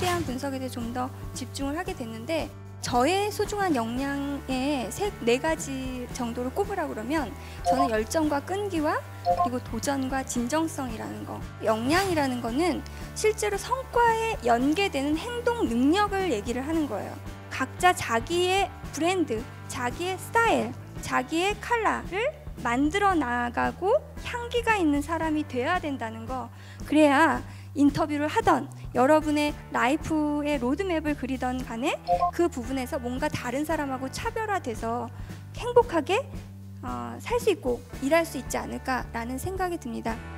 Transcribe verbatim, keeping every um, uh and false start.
대한 분석에 대해 좀 더 집중을 하게 됐는데, 저의 소중한 역량의 세, 네 가지 정도를 꼽으라고 그러면 저는 열정과 끈기와 그리고 도전과 진정성이라는 거. 역량이라는 거는 실제로 성과에 연계되는 행동 능력을 얘기를 하는 거예요. 각자 자기의 브랜드, 자기의 스타일, 자기의 컬러를 만들어 나가고 향기가 있는 사람이 돼야 된다는 거. 그래야 인터뷰를 하던 여러분의 라이프의 로드맵을 그리던 간에 그 부분에서 뭔가 다른 사람하고 차별화돼서 행복하게 어, 살 수 있고 일할 수 있지 않을까라는 생각이 듭니다.